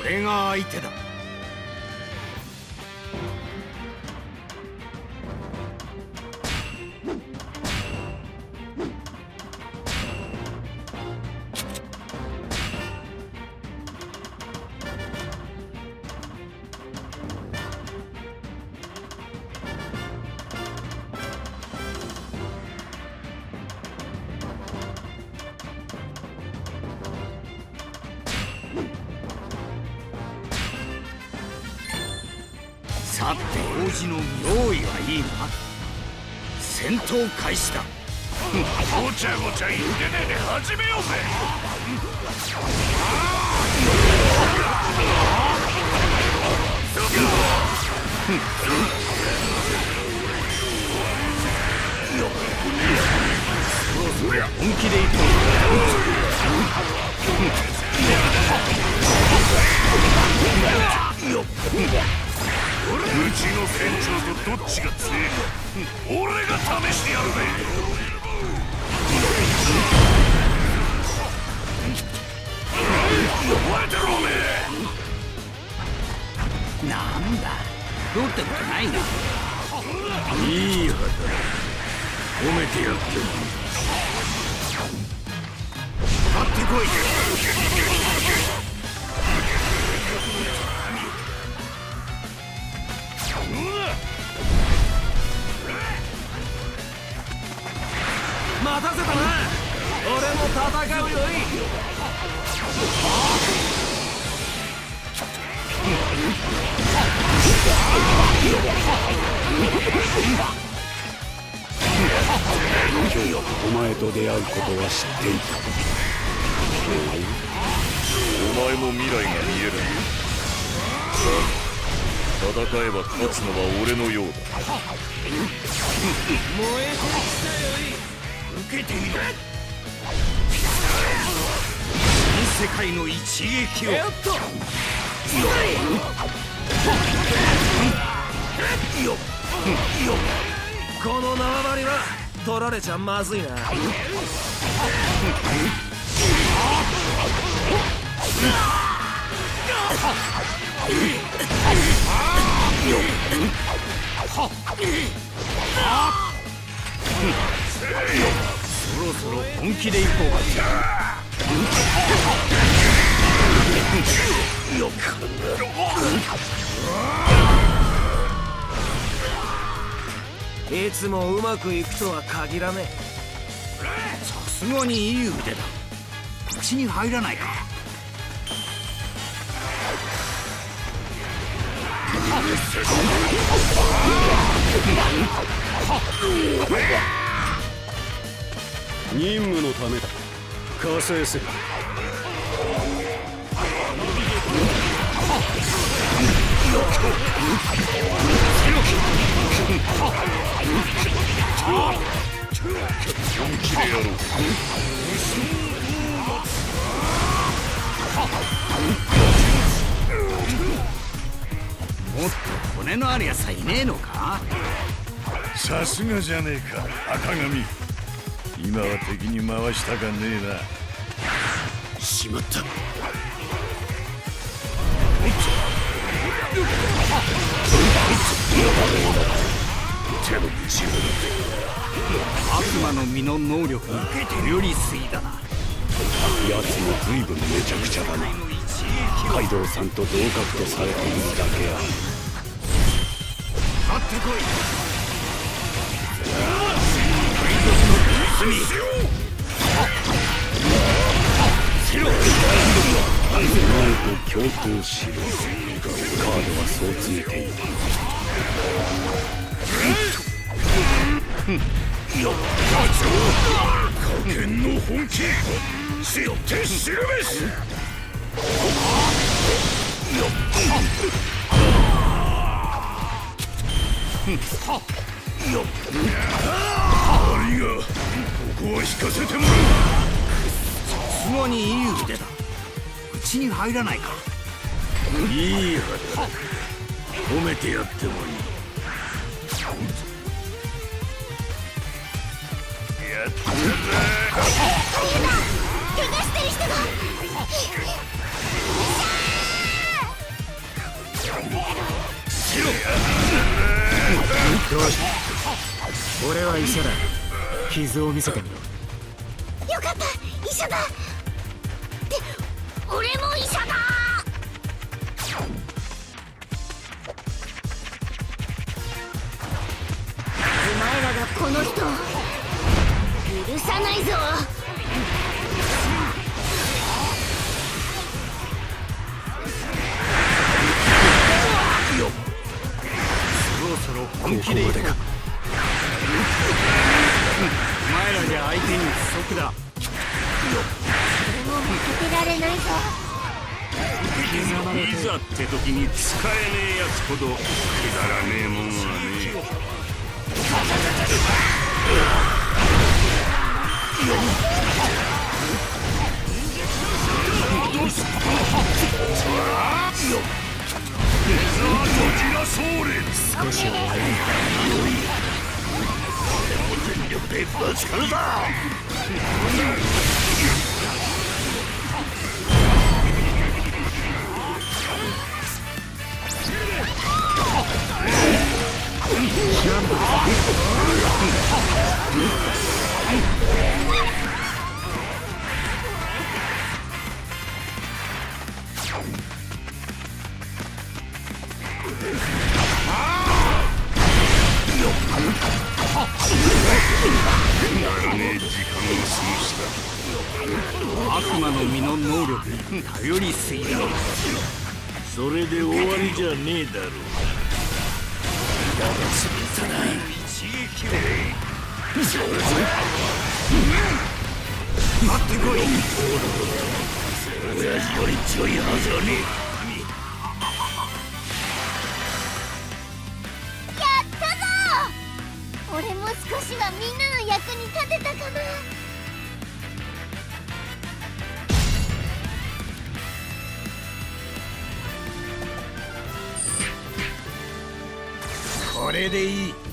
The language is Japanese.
俺が相手だ。さて王子の用意はいいな。戦闘開始だ。 ごちゃごちゃ言ってねえで始めようぜ。 そりゃ本気でいこう。 うちの船長とどっちが強いか俺が試してやるぜ。覚えてろおめえ。 なんだどうってことないな。いいはずだ。褒めてやってる。買ってこい。 待たせたな。俺も戦うよい。 今日お前と出会うことは知っていた。 お前も未来が見える。戦えば勝つのは俺のようだ。 燃えてきたよい。 受けてみろ。世界の一撃を。 やっとこの縄張りは取られちゃまずいな。 そろそろ本気でいこうか。 いつもうまくいくとは限らねえ。 さすがにいい腕だ。口に入らないか。 任務のためだ。加勢する。 本気でやろう。 もっと骨のあるやつはいねえのか。 さすがじゃねえか赤髪。今は敵に回したかねえな。 しまった。 悪魔の実の能力がよりすぎだな。 奴も随分めちゃくちゃだな。カイドウさんと同格とされているだけある。 買ってこい。海賊の盗みしろ。 お前と共闘しろ。カードはそう告げていた。 加減の本気知って知るべし。悪いがここは引かせてもらう。 さすがにいい腕だ。口に入らないか。いいはずだ。褒めてやってもいい。 やったぜ。 怪我してる人が。 しろ。 どうした。俺は医者だ。傷を見せてみろ。 よかった、医者だ。で、俺も医者だ。お前らがこの人を許さないぞ。 そろそろ本気でいこう。お前らじゃ相手に不足だ。 俺も負けてられないぞ。 いざって時に使えねえやつほどくだらねえもんはね少しは早い。 全力でぶつかるぞ。悪魔の実の能力に頼りすぎだ。それで終わりじゃねえだろう。潰さない一撃で。待ってこい。親父より強いはずはねえ。 やったぞ。俺も少しはみんなの役に立てたかな。 これでいい。